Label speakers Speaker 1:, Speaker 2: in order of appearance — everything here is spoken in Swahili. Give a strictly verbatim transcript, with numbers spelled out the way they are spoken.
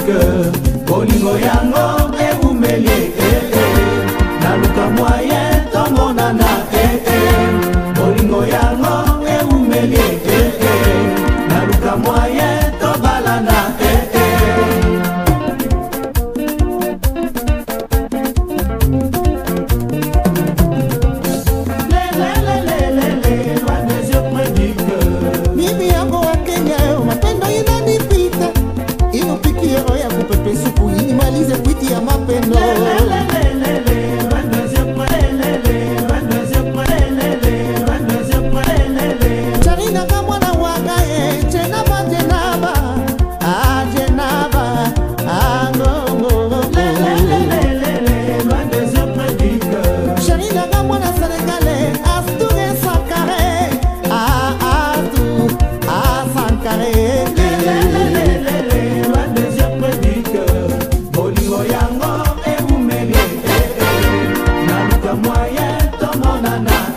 Speaker 1: cœur. Bolingo yango e umeli eh eh. Naluka moyen tongo nana eh eh. Bolingo yango e umeli eh eh. Naluka moyen to balana eh eh. Le le le le le le, loin des yeux près du cœur.
Speaker 2: Mimi yango wa Kenya, mapendo inanipita. Inupikie roho ya kupepe supu inimalize kwiti ya mapendo. Charina kama na wagae, jenaba jenaba, ah jenaba, ah ngongo. Charina kama na Sénégalais, asture sankare, ah astu, ah sankare.
Speaker 1: Moyen, ton mon nana.